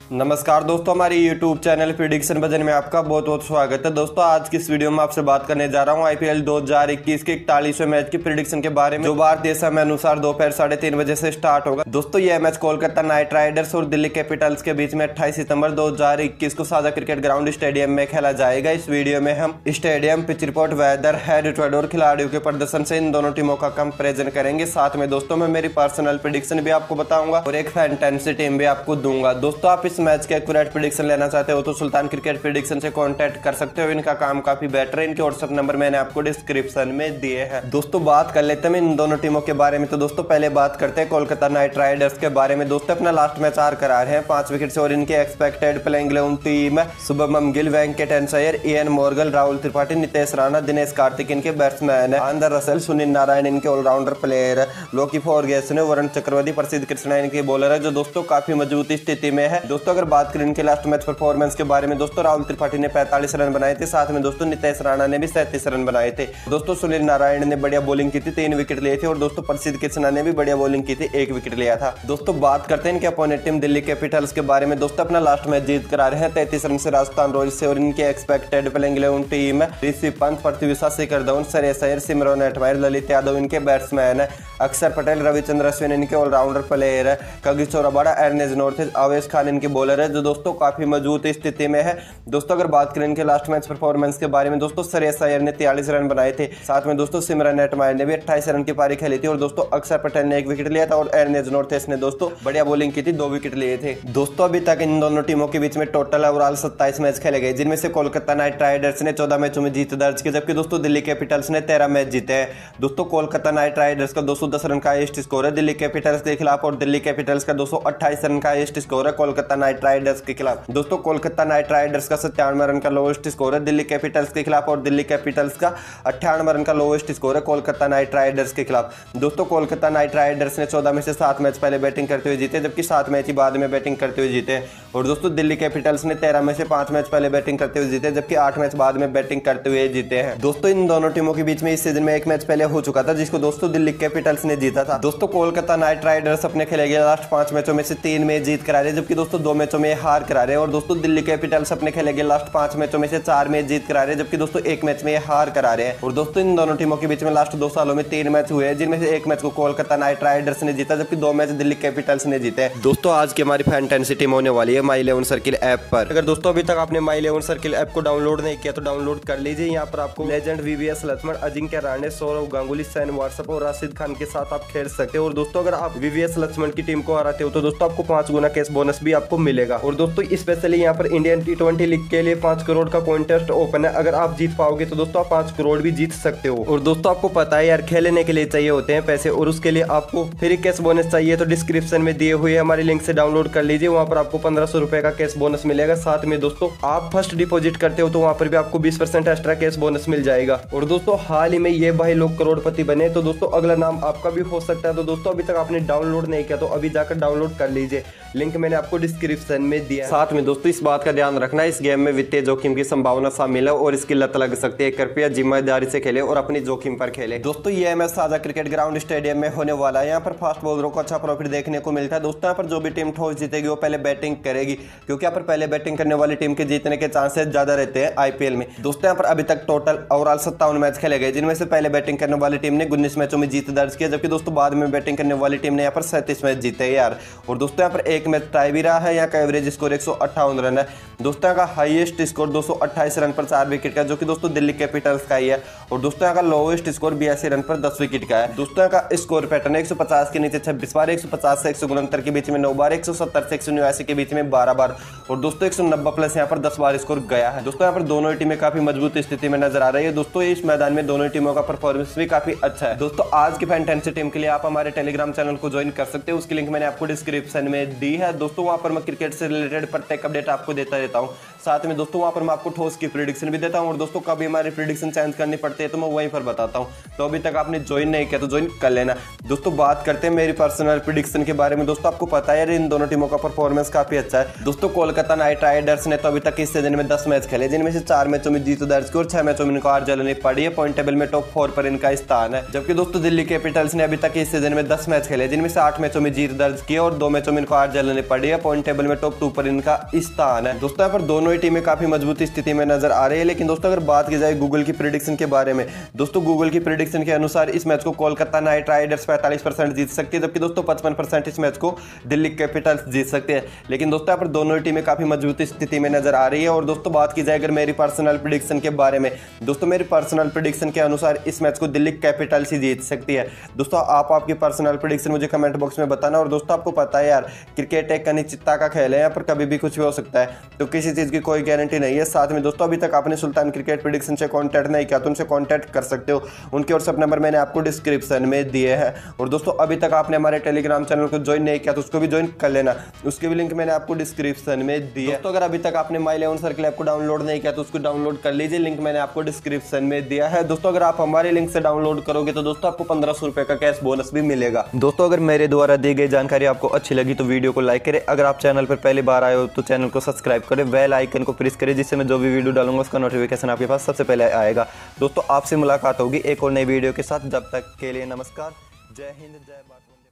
नमस्कार दोस्तों, हमारे YouTube चैनल प्रेडिक्शन वजन में आपका बहुत बहुत स्वागत है। दोस्तों आज की इस वीडियो में आपसे बात करने जा रहा हूं IPL 2021 के 41वें मैच की प्रेडिक्शन के बारे में, जो भारतीय समय अनुसार दोपहर 3:30 बजे से स्टार्ट होगा। दोस्तों यह मैच कोलकाता नाइट राइडर्स और दिल्ली कैपिटल्स के बीच में 28 सितंबर 2021 को साझा क्रिकेट ग्राउंड स्टेडियम में खेला जाएगा। इस वीडियो में हम stadium, pitch report, weather, head to head और खिलाड़ियों के प्रदर्शन से इन दोनों टीमों का कंपेरिजन करेंगे। साथ में दोस्तों मैं मेरी पर्सनल प्रेडिक्शन भी आपको बताऊंगा और एक फैंटेसी टीम भी आपको दूंगा। दोस्तों आप इस मैच के एक्यूरेट प्रेडिक्शन लेना चाहते हो तो सुल्तान क्रिकेट प्रेडिक्शन से कांटेक्ट कर सकते हो। इनका काम काफी बेटर है। इनके व्हाट्सएप नंबर मैंने आपको डिस्क्रिप्शन में दिए हैं। दोस्तों बात कर लेते हैं इन दोनों टीमों के बारे में। तो दोस्तों पहले बात करते हैं कोलकाता नाइट राइडर्स के बारे में। दोस्तों अपना लास्ट मैच 4 करा रहे हैं 5 विकेट से और इनके एक्सपेक्टेड प्लेइंग 11 टीम है शुभमन गिल, वेंकटेन अय्यर, इयान मोर्गन, राहुल त्रिपाठी, नितेश राणा, दिनेश कार्तिक इनके बैट्समैन है, आंद्रे रसेल, सुनील नारायण इनके ऑलराउंडर प्लेयर है, लोकी फर्ग्यूसन, वरुण चक्रवर्ती, प्रसिद्ध कृष्णा इनके बॉलर है, जो दोस्तों काफी मजबूत स्थिति में है। दोस्तों अगर बात करें इनके लास्ट मैच परफॉर्मेंस के बारे में, दोस्तों राहुल त्रिपाठी ने 45 रन बनाए थे, साथ में दोस्तों नितेश राणा ने भी 37 रन बनाए थे। दोस्तों सुनील नारायण ने बढ़िया बॉलिंग की थी, 3 विकेट लिए थे और दोस्तों प्रसिद्ध कृष्णा ने भी बढ़िया बॉलिंग की थी, 1 विकेट लिया था। दोस्तों बात करते हैं इनके अपोनेंट टीम दिल्ली कैपिटल्स के बारे में। दोस्तों अपना लास्ट मैच जीत कर आ रहे हैं 33 रन से राजस्थान रॉयल्स से और इनके एक्सपेक्टेड प्लेइंग 11 टीम है ऋषभ पंत, पृथ्वी शॉ, शिखर धवन, श्रेयस अय्यर, सिमरन हेटमायर, ललित यादव इनके बैट्समैन है, अक्षर पटेल, रविचंद्र अश्विन इनके ऑलराउंडर प्लेयर है, Kagiso Rabada, Ernest Nortje, Avesh Khan इनके बॉलर है, जो दोस्तों काफी मजबूत स्थिति में है। दोस्तों अगर बात करें इनके लास्ट मैच परफॉर्मेंस के बारे में, दोस्तों श्रेयस अय्यर ने 43 रन बनाए थे, साथ में दोस्तों सिमरन हेटमायर ने भी 28 रन की पारी खेली थी और दोस्तों अक्षर पटेल ने 1 विकेट लिया था और एर्नेस्ट नॉर्थेज ने दोस्तों बढ़िया बॉलिंग की थी, 2 विकेट लिए थे। दोस्तों अभी तक इन दोनों टीमों के बीच में टोटल ओवरऑल 27 मैच खेले गए, जिनमें से कोलकाता नाइट राइडर्स ने 14 मैचों में जीत दर्ज की, जबकि दोस्तों दिल्ली कैपिटल्स ने 13 मैच जीते हैं। दोस्तों कोलकाता नाइट राइडर्स का 210 रन का हाईएस्ट स्कोर है दिल्ली कैपिटल्स के खिलाफ और दिल्ली कैपिटल्स का 228 रन का हाईएस्ट स्कोर है कोलकाता नाइट राइडर्स के खिलाफ। दोस्तों कोलकाता नाइट राइडर्स का 97 रन का लोएस्ट स्कोर है दिल्ली कैपिटल्स के खिलाफ और दिल्ली कैपिटल्स का 98 रन का लोएस्ट स्कोर है कोलकाता नाइट राइडर्स के खिलाफ। दोस्तों कोलकाता नाइट राइडर्स ने 14 में से 7 मैच पहले बैटिंग करते हुए जीते, जबकि 7 मैच ही बाद में बैटिंग करते हुए जीते और दोस्तों दिल्ली कैपिटल्स ने 13 में से 5 मैच पहले बैटिंग करते हुए जीते, जबकि 8 मैच बाद में बैटिंग करते हुए जीते हैं। दोस्तों इन दोनों टीमों के बीच में इस सीजन में 1 मैच पहले हो चुका था, जिसको दोस्तों दिल्ली कैपिटल्स ने जीता था। दोस्तों कोलकाता नाइट राइडर्स अपने खेले गए लास्ट 5 मैचों में से 3 मैच जीत करा रहे, जबकि दोस्तों 2 मैचों में हार करा रहे और दोस्तों दिल्ली कैपिटल्स अपने खेले गए लास्ट 5 मैचों में से 4 मैच जीत करा रहे, जबकि दोस्तों 1 मैच में हार करा रहे हैं। और दोस्तों इन दोनों टीमों के बीच में लास्ट 2 सालों में 3 मैच हुए हैं, जिनमें से 1 मैच को कोलकाता नाइट राइडर्स ने जीता, जबकि 2 मैच दिल्ली कैपिटल्स ने जीते। दोस्तों आज की हमारी फैंटेसी टीम होने वाली है माई 11 सर्किल ऐप पर। अगर दोस्तों अभी तक आपने माई 11 सर्किल ऐप को डाउनलोड नहीं किया तो डाउनलोड कर लीजिए। यहाँ पर आपको legend VVS Laxman, Ajinkya Rahane, Sourav Ganguly, Shane Watson और राशिद खान के साथ आप खेल सकते हो। और दोस्तों अगर आप VVS लक्ष्मण की टीम को हराते हो तो दोस्तों आपको 5 गुना कैश बोनस भी आपको मिलेगा। और दोस्तों स्पेशली यहाँ पर इंडियन T20 लीग के लिए 5 करोड़ का कॉन्टेस्ट ओपन है। अगर आप जीत पाओगे तो दोस्तों आप 5 करोड़ भी जीत सकते हो। और दोस्तों आपको पता है यार, खेलने के लिए चाहिए होते हैं पैसे और उसके लिए आपको फ्री कैश बोनस चाहिए तो डिस्क्रिप्शन में दिए हुए हमारे लिंक से डाउनलोड कर लीजिए। वहां पर आपको 1500 रुपए का कैश बोनस मिलेगा। साथ में दोस्तों आप फर्स्ट डिपॉजिट करते हो तो वहां पर भी आपको 20% एक्स्ट्रा कैश बोनस मिल जाएगा। और दोस्तों हाल ही में ये भाई लोग करोड़पति बने, तो दोस्तों अगला नाम आपका भी हो सकता है। तो दोस्तों अभी तक आपने डाउनलोड नहीं किया तो अभी जाकर डाउनलोड कर लीजिए, लिंक मैंने आपको डिस्क्रिप्शन में दिया। साथ में दोस्तों इस बात का ध्यान रखना, इस गेम में वित्तीय जोखिम की संभावना शामिल है और इसकी लत लग सकती है। कृपया जिम्मेदारी से खेले और अपनी जोखिम पर खेले। दोस्तों ये मैच साझा क्रिकेट ग्राउंड स्टेडियम में होने वाला है। यहाँ पर फास्ट बॉलरों को अच्छा प्रॉफिट देखने को मिलता है। दोस्तों यहाँ पर जो भी टीम टॉस जीतेगी वो पहले बैटिंग करेगी, क्योंकि यहाँ पर पहले बैटिंग करने वाली टीम के जीतने के चांसेस ज्यादा रहते हैं IPL में। दोस्तों यहाँ पर अभी तक टोटल ओवरऑल 57 मैच खेले गए, जिनमें से पहले बैटिंग करने वाली टीम ने 19 मैचों में जीत दर्ज किया, जबकि दोस्तों बाद में बैटिंग करने वाली टीम ने यहाँ पर 37 मैच जीते यार। और दोस्तों यहाँ पर 1 मैच टाई भी रहा है। यहाँ का एवरेज स्कोर 158 रन है। दोस्तों यहाँ का हाईएस्ट स्कोर 228 रन पर 4 विकेट का, जो कि दोस्तों दिल्ली कैपिटल्स का ही है। और दोस्तों यहाँ का लोएस्ट स्कोर 82 रन पर 10 विकेट का है। दोस्तों यहाँ का स्कोर पैटर्न 150 के नीचे 26 बार, 150 से 169 के बीच में 9 बार, 170 से 189 के बीच में 12 बार और दोस्तों 190 प्लस यहाँ पर 10 बार स्कोर गया है। दोस्तों यहाँ पर दोनों टीमें काफी मजबूत स्थिति में नजर आ रही है। दोस्तों इस मैदान में दोनों टीमों का परफॉर्मेंस भी काफी अच्छा है। दोस्तों आज की फैंटेसी टीम के लिए आप हमारे टेलीग्राम चैनल को ज्वाइन कर सकते हो, उसकी लिंक मैंने आपको डिस्क्रिप्शन में दी है। दोस्तों वहां पर मैं क्रिकेट से रिलेटेड प्रत्येक अपडेट आपको देता रहता हूँ। साथ में दोस्तों वहाँ पर मैं आपको ठोस की प्रेडिक्शन भी देता हूँ और दोस्तों कभी हमारी प्रेडिक्शन चेंज करनी पड़ती है तो मैं वहीं पर बताता हूँ। तो अभी तक आपने ज्वाइन नहीं किया तो ज्वाइन कर लेना। दोस्तों बात करते हैं मेरी पर्सनल प्रेडिक्शन के बारे में। दोस्तों आपको पता है इन दोनों टीमों का परफॉर्मेंस काफी अच्छा है। दोस्तों कोलकाता नाइट राइडर्स ने तो अभी तक इस सीजन में 10 मैच खेले, जिनमें से 4 मैचों में जीत दर्ज की और 6 मैचों में इनको हार झेलनी पड़ी है। पॉइंट टेबल में टॉप 4 पर इनका स्थान है। जबकि दोस्तों दिल्ली कैपिटल्स ने अभी तक इस सीजन में 10 मैच खेले, जिनमें से 8 मैचों में जीत दर्ज की और 2 मैचों में इनको हार झेलनी पड़ी है। पॉइंट टेबल में टॉप 2 पर इनका स्थान है। दोस्तों यहाँ पर दोनों ही टीमें काफी मजबूत स्थिति में नजर आ रही है। लेकिन दोस्तों अगर बात की जाए गूगल की प्रेडिक्शन के बारे में, दोस्तों गूगल की प्रेडिक्शन के अनुसार इस मैच को कोलकाता नाइट राइडर्स 45% जीत सकती है, जबकि दोस्तों 55% इस मैच को दिल्ली कैपिटल्स जीत सकते हैं। लेकिन दोस्तों यहाँ पर दोनों ही टीमें काफी मजबूत स्थिति में नजर आ रही है। और दोस्तों बात की जाए अगर मेरी पर्सनल प्रेडिक्शन के बारे में, दोस्तों मेरी पर्सनल प्रेडिक्शन के अनुसार इस मैच को दिल्ली कैपिटल्स ही जीत सकती है। दोस्तों आप आपकी पर्सनल प्रेडिक्शन मुझे कमेंट बॉक्स में बताना। और दोस्तों आपको पता है यार क्रिकेट एक अनिश्चितता का खेल है, यहाँ पर कभी भी कुछ भी हो सकता है, तो किसी चीज की कोई गारंटी नहीं है। साथ में दोस्तों अभी तक आपने सुल्तान क्रिकेट प्रेडिक्शन से कॉन्टैक्ट नहीं किया तो उनसे कॉन्टैक्ट कर सकते हो। उनके व्हाट्सएप नंबर मैंने आपको डिस्क्रिप्शन में दिए हैं। और दोस्तों अभी तक आपने हमारे टेलीग्राम चैनल को ज्वाइन नहीं किया तो उसको भी ज्वाइन कर लेना, उसकी भी लिंक मैंने आपको डिस्क्रिप्शन में दी है। दोस्तों अगर अभी तक आपने माई 11 सर्कल ऐप को डाउनलोड नहीं किया तो उसको डाउनलोड कर लीजिए, लिंक मैंने आपको डिस्क्रिप्शन में दिया है। दोस्तों अगर आप हमारे लिंक से डाउनलोड करोगे तो दोस्तों आपको 1500 रुपए का कैश बोनस भी मिलेगा। दोस्तों अगर मेरे द्वारा दी गई जानकारी आपको अच्छी लगी तो वीडियो को लाइक करें। अगर आप चैनल पर पहली बार आए हो तो चैनल को सब्सक्राइब करें, बेल आइकन को प्रेस करें, जिससे मैं जो भी वीडियो डालूंगा उसका नोटिफिकेशन आपके पास सबसे पहले आएगा। दोस्तों आपसे मुलाकात होगी एक और नई वीडियो के साथ। जब तक के लिए नमस्कार, जय हिंद, जय भारत।